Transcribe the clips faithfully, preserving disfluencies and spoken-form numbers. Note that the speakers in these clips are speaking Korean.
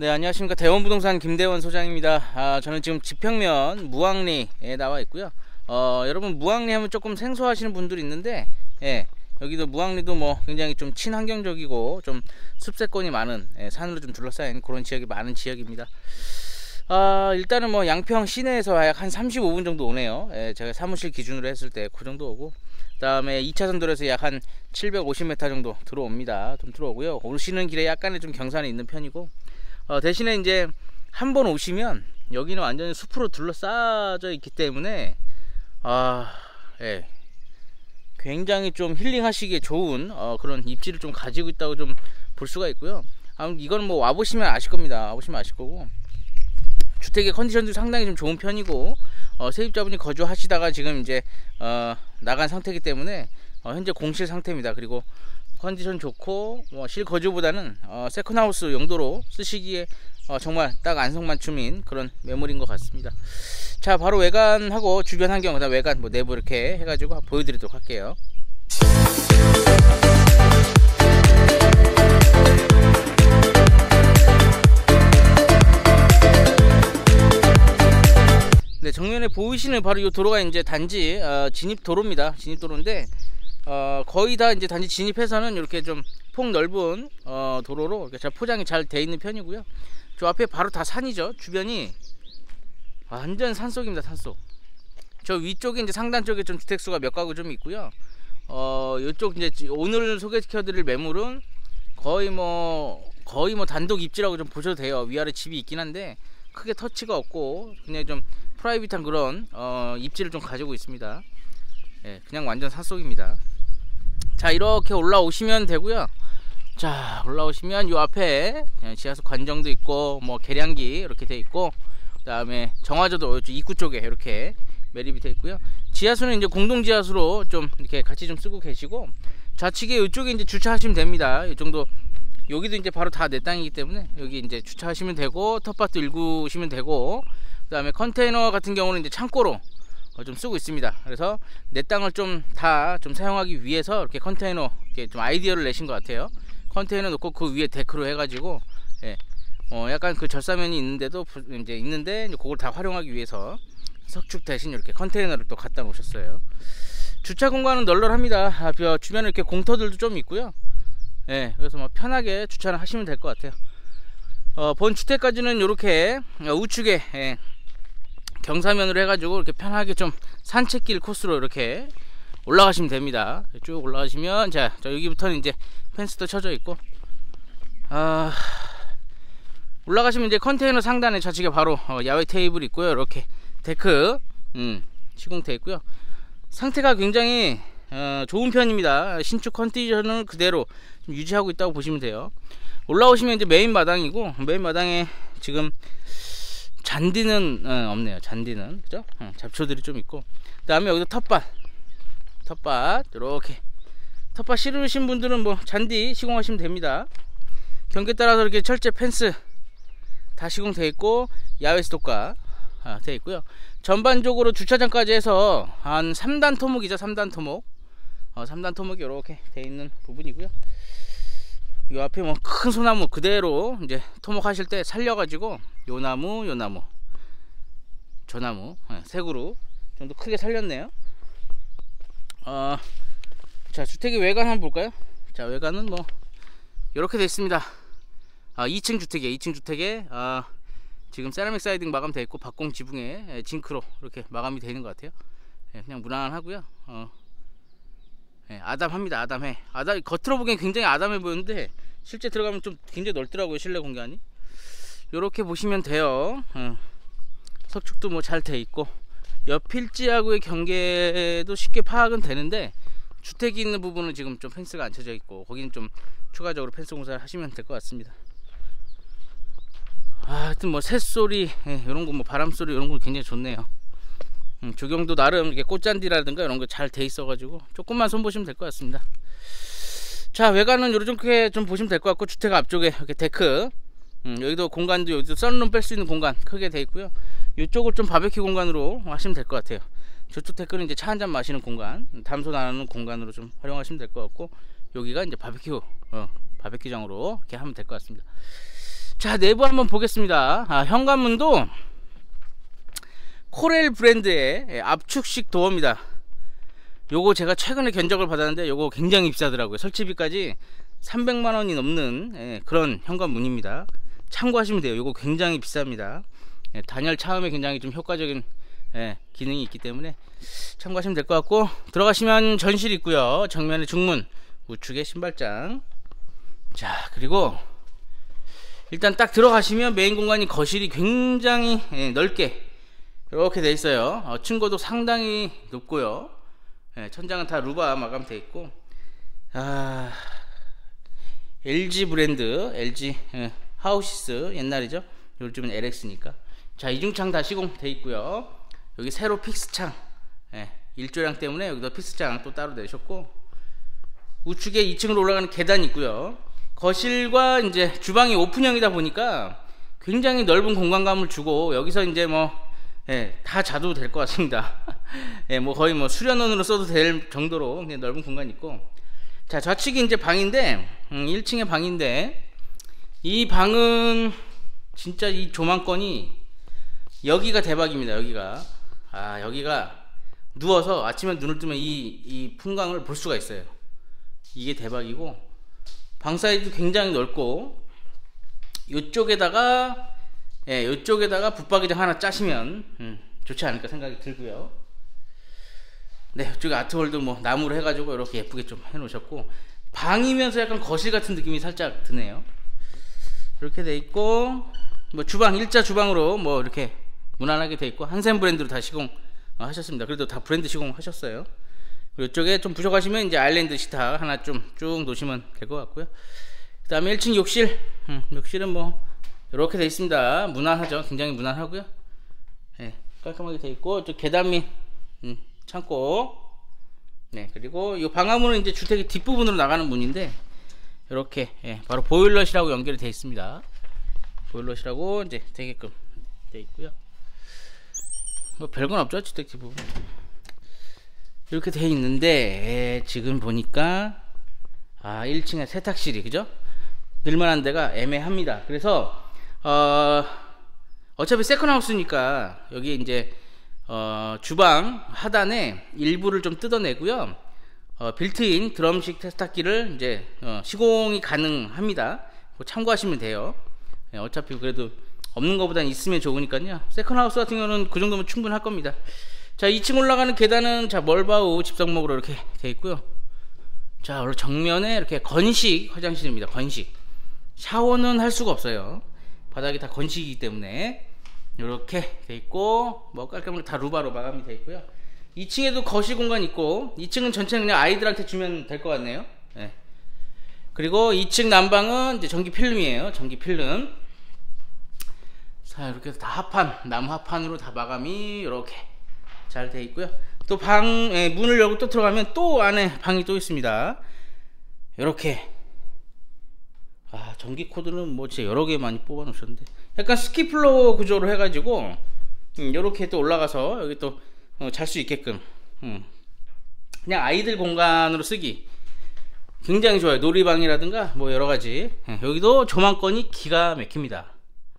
네, 안녕하십니까. 대원부동산 김대원 소장입니다. 아, 저는 지금 지평면 무왕리에 나와 있고요. 어, 여러분 무왕리 하면 조금 생소하시는 분들이 있는데, 예, 여기도 무왕리도 뭐 굉장히 좀 친환경적이고 좀 숲세권이 많은, 예, 산으로 좀 둘러싸인 그런 지역이 많은 지역입니다. 아, 일단은 뭐 양평 시내에서 약 한 삼십오 분 정도 오네요. 예, 제가 사무실 기준으로 했을 때 그 정도 오고, 그 다음에 이 차선 도로에서 약 한 칠백오십 미터 정도 들어옵니다. 좀 들어오고요. 오시는 길에 약간의 좀 경사는 있는 편이고, 어, 대신에 이제 한번 오시면 여기는 완전히 숲으로 둘러싸여 있기 때문에 아, 예, 굉장히 좀 힐링하시기에 좋은 어, 그런 입지를 좀 가지고 있다고 좀 볼 수가 있고요. 아, 이건 뭐 와보시면 아실 겁니다. 와보시면 아실 거고, 주택의 컨디션도 상당히 좀 좋은 편이고, 어, 세입자분이 거주하시다가 지금 이제 어, 나간 상태이기 때문에 어, 현재 공실 상태입니다. 그리고 컨디션 좋고 뭐 실거주보다는 어, 세컨하우스 용도로 쓰시기에 어, 정말 딱 안성맞춤인 그런 매물인 것 같습니다. 자, 바로 외관하고 주변 환경, 그다음 외관 뭐 내부 이렇게 해가지고 보여드리도록 할게요. 네, 정면에 보이시는 바로 이 도로가 이제 단지 어, 진입 도로입니다. 진입 도로인데 어, 거의 다 이제 단지 진입해서는 이렇게 좀 폭 넓은 어, 도로로 이렇게 잘 포장이 잘 돼 있는 편이고요. 저 앞에 바로 다 산이죠. 주변이 완전 산속입니다. 산속. 저 위쪽에 이제 상단 쪽에 좀 주택수가 몇 가구 좀 있고요. 어, 이쪽 이제 오늘 소개시켜드릴 매물은 거의 뭐 거의 뭐 단독 입지라고 좀 보셔도 돼요. 위아래 집이 있긴 한데 크게 터치가 없고 그냥 좀 프라이빗한 그런 어, 입지를 좀 가지고 있습니다. 예, 그냥 완전 산속입니다. 자, 이렇게 올라오시면 되고요. 자, 올라오시면 요 앞에 지하수 관정도 있고 뭐 계량기 이렇게 돼 있고, 그 다음에 정화조도 입구 쪽에 이렇게 매립이 돼 있고요. 지하수는 이제 공동 지하수로 좀 이렇게 같이 좀 쓰고 계시고, 좌측에 이쪽에 이제 주차하시면 됩니다. 이 정도. 여기도 이제 바로 다 내 땅이기 때문에 여기 이제 주차하시면 되고, 텃밭도 일구시면 되고, 그 다음에 컨테이너 같은 경우는 이제 창고로 좀 쓰고 있습니다. 그래서 내 땅을 좀 다 좀 사용하기 위해서 이렇게 컨테이너 이렇게 좀 아이디어를 내신 것 같아요. 컨테이너 놓고 그 위에 데크로 해가지고, 예, 어, 약간 그 절사면이 있는데도 이제 있는데 이제 그걸 다 활용하기 위해서 석축 대신 이렇게 컨테이너를 또 갖다 놓으셨어요. 주차 공간은 널널합니다. 아, 주변에 이렇게 공터들도 좀 있고요. 예, 그래서 뭐 편하게 주차를 하시면 될 것 같아요. 어, 본 주택까지는 이렇게 우측에, 예, 경사면으로 해가지고 이렇게 편하게 좀 산책길 코스로 이렇게 올라가시면 됩니다. 쭉 올라가시면, 자, 저 여기부터는 이제 펜스도 쳐져 있고, 아, 올라가시면 이제 컨테이너 상단에 좌측에 바로 어, 야외 테이블 있고요. 이렇게 데크 음, 시공돼 있고요. 상태가 굉장히 어, 좋은 편입니다. 신축 컨디션을 그대로 좀 유지하고 있다고 보시면 돼요. 올라오시면 이제 메인 마당이고, 메인 마당에 지금 잔디는 어, 없네요. 잔디는, 그죠? 어, 잡초들이 좀 있고, 그 다음에 여기도 텃밭 텃밭 이렇게 텃밭 싫으신 분들은 뭐 잔디 시공하시면 됩니다. 경계에 따라서 이렇게 철제 펜스 다 시공되어 있고, 야외 스토카 아, 되어 있고요. 전반적으로 주차장까지 해서 한 삼 단 토목이죠. 삼 단 토목, 어, 삼 단 토목이 이렇게 되어 있는 부분이고요. 이 앞에 뭐 큰 소나무 그대로 이제 토목하실 때 살려가지고 요 나무, 요 나무, 저 나무, 네, 세 그루 정도 크게 살렸네요. 어, 자, 주택의 외관 한번 볼까요? 자, 외관은 뭐 이렇게 되어 있습니다. 아, 이 층 주택이에요. 이 층 주택에 아, 지금 세라믹 사이딩 마감되어 있고, 박공 지붕에, 예, 징크로 이렇게 마감이 되어 있는 것 같아요. 예, 그냥 무난하고요. 어, 예, 아담합니다. 아담해. 아담, 겉으로 보기엔 굉장히 아담해 보이는데 실제 들어가면 좀 굉장히 넓더라고요. 실내 공간이. 이렇게 보시면 돼요. 어, 석축도 뭐 잘 돼 있고, 옆 필지하고의 경계도 쉽게 파악은 되는데, 주택이 있는 부분은 지금 좀 펜스가 안 쳐져 있고, 거기는 좀 추가적으로 펜스 공사를 하시면 될 것 같습니다. 아, 하여튼 뭐 새소리, 예, 이런 거 뭐 바람소리 이런 거 굉장히 좋네요. 음, 조경도 나름 이렇게 꽃잔디라든가 이런 거 잘 돼 있어 가지고 조금만 손보시면 될 것 같습니다. 자, 외관은 이렇게 좀 보시면 될 것 같고, 주택 앞쪽에 이렇게 데크, 음, 여기도 공간도, 여기도 썬룸 뺄 수 있는 공간 크게 돼 있고요. 이쪽을 좀 바베큐 공간으로 하시면 될 것 같아요. 저쪽 데크는 이제 차 한잔 마시는 공간, 담소 나누는 공간으로 좀 활용하시면 될 것 같고, 여기가 이제 바베큐 어, 바베큐장으로 이렇게 하면 될 것 같습니다. 자, 내부 한번 보겠습니다. 아, 현관문도 코렐 브랜드의 압축식 도어입니다. 요거 제가 최근에 견적을 받았는데 요거 굉장히 비싸더라고요. 설치비까지 삼백만 원이 넘는 예, 그런 현관문입니다. 참고하시면 돼요. 요거 굉장히 비쌉니다. 예, 단열 차음에 굉장히 좀 효과적인 예, 기능이 있기 때문에 참고하시면 될 것 같고, 들어가시면 전실 있고요. 정면에 중문, 우측에 신발장. 자, 그리고 일단 딱 들어가시면 메인 공간이 거실이 굉장히 예, 넓게 이렇게 돼 있어요. 어, 층고도 상당히 높고요. 예, 천장은 다 루바 마감 돼 있고, 아, 엘지 브랜드, 엘지 예, 하우시스 옛날이죠. 요즘은 엘엑스니까. 자, 이중창 다 시공돼 있고요. 여기 세로 픽스창, 예, 일조량 때문에 여기도 픽스창 또 따로 내셨고, 우측에 이 층으로 올라가는 계단이 있고요. 거실과 이제 주방이 오픈형이다 보니까 굉장히 넓은 공간감을 주고, 여기서 이제 뭐 예, 다 자도 될 것 같습니다. 예, 뭐 거의 뭐 수련원으로 써도 될 정도로 그냥 넓은 공간이 있고, 자, 좌측이 이제 방인데, 음, 일 층의 방인데, 이 방은 진짜 이 조망권이 여기가 대박입니다. 여기가, 아, 여기가 누워서 아침에 눈을 뜨면 이, 이 풍광을 볼 수가 있어요. 이게 대박이고, 방 사이즈도 굉장히 넓고, 이쪽에다가 예, 이쪽에다가 붙박이장 하나 짜시면 음, 좋지 않을까 생각이 들고요. 네, 이쪽에 아트월드 뭐 나무로 해가지고 이렇게 예쁘게 좀 해놓으셨고, 방이면서 약간 거실 같은 느낌이 살짝 드네요. 이렇게 돼 있고, 뭐 주방, 일자 주방으로 뭐 이렇게 무난하게 돼 있고, 한샘 브랜드로 다 시공 하셨습니다. 그래도 다 브랜드 시공 하셨어요. 그리고 이쪽에 좀 부족하시면 이제 아일랜드 식탁 하나 좀 쭉 놓으시면 될 것 같고요. 그 다음에 일 층 욕실, 음, 욕실은 뭐 이렇게 돼 있습니다. 무난하죠. 굉장히 무난하고요. 네, 깔끔하게 돼 있고, 저 계단 및 음, 창고. 네, 그리고 이 방화문은 이제 주택의 뒷부분으로 나가는 문인데, 이렇게 예, 바로 보일러실하고 연결이 돼 있습니다. 보일러실하고 이제 되게끔 돼 있고요. 뭐 별건 없죠, 주택 뒷부분. 이렇게 돼 있는데, 예, 지금 보니까 아, 일 층에 세탁실이, 그죠? 늘만한 데가 애매합니다. 그래서 어, 어차피 세컨하우스니까 여기 이제 어, 주방 하단에 일부를 좀 뜯어내고요. 어, 빌트인 드럼식 세탁기를 이제 어, 시공이 가능합니다. 참고하시면 돼요. 네, 어차피 그래도 없는 것보다는 있으면 좋으니까요. 세컨하우스 같은 경우는 그 정도면 충분할 겁니다. 자, 이 층 올라가는 계단은 자, 멀바우 집성목으로 이렇게 되어 있고요. 자, 오늘 정면에 이렇게 건식 화장실입니다. 건식. 샤워는 할 수가 없어요. 바닥이 다 건식이기 때문에 이렇게 돼 있고, 뭐 깔끔하게 다 루바로 마감이 돼 있고요. 이 층에도 거실 공간 있고, 이 층은 전체는 그냥 아이들한테 주면 될 것 같네요. 네. 그리고 이 층 난방은 이제 전기 필름이에요. 전기 필름. 자, 이렇게 해서 다 합판, 나무 합판으로 다 마감이 이렇게 잘 돼 있고요. 또 방, 예, 문을 열고 또 들어가면 또 안에 방이 또 있습니다. 이렇게. 아, 전기 코드는 뭐 진짜 여러 개 많이 뽑아 놓으셨는데, 약간 스키플로어 구조로 해가지고 음, 이렇게 또 올라가서 여기 또 잘 수 있게끔 음, 그냥 아이들 공간으로 쓰기 굉장히 좋아요. 놀이방이라든가 뭐 여러가지. 예, 여기도 조망권이 기가 막힙니다.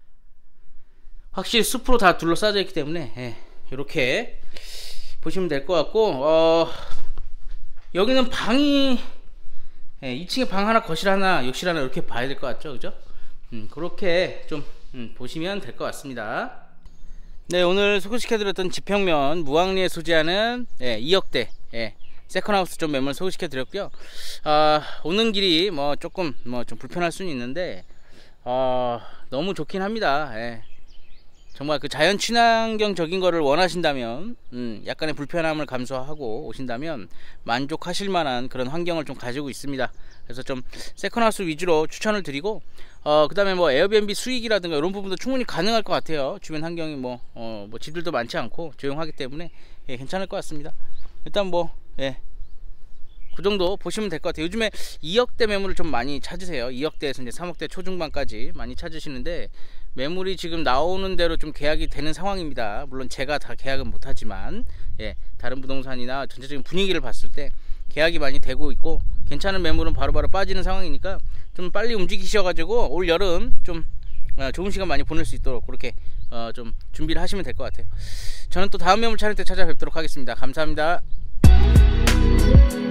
확실히 숲으로 다 둘러싸여 있기 때문에 예, 이렇게 보시면 될 것 같고, 어, 여기는 방이 예, 이 층에 방 하나, 거실 하나, 욕실 하나 이렇게 봐야 될 것 같죠, 그죠? 음, 그렇게 좀 음, 보시면 될 것 같습니다. 네, 오늘 소개시켜드렸던 지평면 무항리에 소재하는 예, 이억대 예, 세컨하우스 좀 매물 소개시켜드렸고요. 아, 오는 길이 뭐 조금 뭐 좀 불편할 수는 있는데 어, 너무 좋긴 합니다. 예. 정말 그 자연 친환경적인 거를 원하신다면, 음, 약간의 불편함을 감수하고 오신다면 만족하실 만한 그런 환경을 좀 가지고 있습니다. 그래서 좀 세컨하우스 위주로 추천을 드리고, 어, 그 다음에 뭐 에어비앤비 수익이라든가 이런 부분도 충분히 가능할 것 같아요. 주변 환경이 뭐, 어, 뭐 집들도 많지 않고 조용하기 때문에 예, 괜찮을 것 같습니다. 일단 뭐, 예. 그 정도 보시면 될 것 같아요. 요즘에 이억대 매물을 좀 많이 찾으세요. 이억대에서 이제 삼억대 초중반까지 많이 찾으시는데, 매물이 지금 나오는 대로 좀 계약이 되는 상황입니다. 물론 제가 다 계약은 못하지만 예, 다른 부동산이나 전체적인 분위기를 봤을 때 계약이 많이 되고 있고, 괜찮은 매물은 바로바로 빠지는 상황이니까 좀 빨리 움직이셔 가지고 올 여름 좀 어, 좋은 시간 많이 보낼 수 있도록 그렇게 어, 좀 준비를 하시면 될 것 같아요. 저는 또 다음 매물 촬영 때 찾아뵙도록 하겠습니다. 감사합니다.